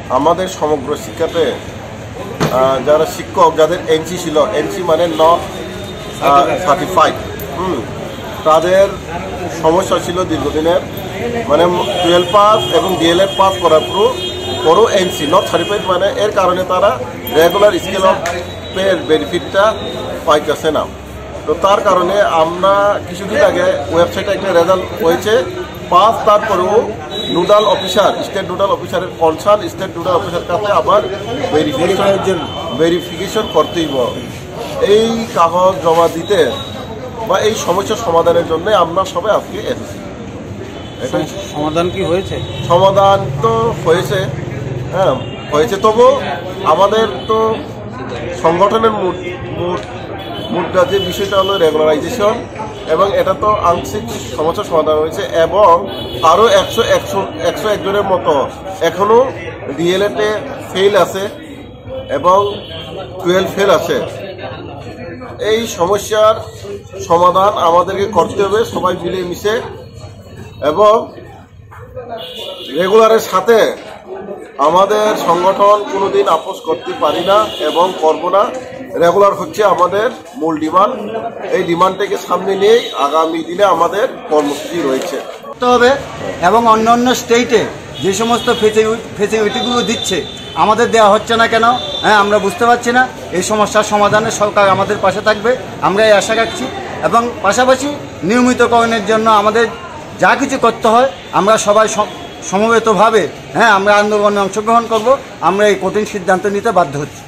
আমাদের সমগ্র শিক্ষাতে যারা শিক্ষক যাদের এনসি ছিল, এনসি মানে নট সার্টিফাইড, তাদের সমস্যা ছিল দীর্ঘদিনের, মানে 12 পাস এবং ডিএলএড পাস করার পরও এনসি নট সার্টিফাইড, মানে এর কারণে তারা রেগুলার স্কেল অফ পে বেনিফিটটা পাইতেছে না। তো তার কারণে আমরা কিছুদিন আগে ওয়েবসাইটে একটা রেজাল্ট হয়েছে পাস, তারপরেও নোডাল অফিসার, স্টেট নোডাল অফিসারের কনসার্ন স্টেট নোডাল অফিসার কাছে আবার ভেরিফিকেশন করতেই এই কাগজ জমা দিতে বা এই সমস্যার সমাধানের জন্য আমরা সবাই আজকে এসেছি। সমাধান কি হয়েছে? সমাধান তো হয়েছে, হ্যাঁ হয়েছে, তবু আমাদের তো সংগঠনের মুদ্রা যে বিষয়টা হলো রেগুলারাইজেশন, এবং এটা তো আংশিক সমস্যার সমাধান হয়েছে, এবং আরও 101 জনের মতো এখনও ডিএলএডে ফেল আছে এবং 12 ফেল আছে। এই সমস্যার সমাধান আমাদেরকে করতে হবে সবাই মিলে মিশে, এবং রেগুলারের সাথে আমাদের সংগঠন কোনোদিন আপোষ করতে পারি না এবং করব না। রেগুলার হচ্ছে আমাদের মূল ডিমান্ড। এই ডিমান্ডটাকে সামনে নিয়েই আগামী দিনে আমাদের কর্মসূচি রয়েছে হবে, এবং অন্যান্য স্টেটে যে সমস্ত ফেসিলিটিগুলো দিচ্ছে আমাদের দেওয়া হচ্ছে না কেন, হ্যাঁ আমরা বুঝতে পারছি না। এই সমস্যার সমাধানে সরকার আমাদের পাশে থাকবে, আমরা এই আশা রাখছি, এবং পাশাপাশি নিয়মিতকরণের জন্য আমাদের যা কিছু করতে হয় আমরা সবাই সমবেতভাবে আমরা আন্দোলনে অংশগ্রহণ করব। আমরা এই কঠিন সিদ্ধান্ত নিতে বাধ্য হচ্ছি।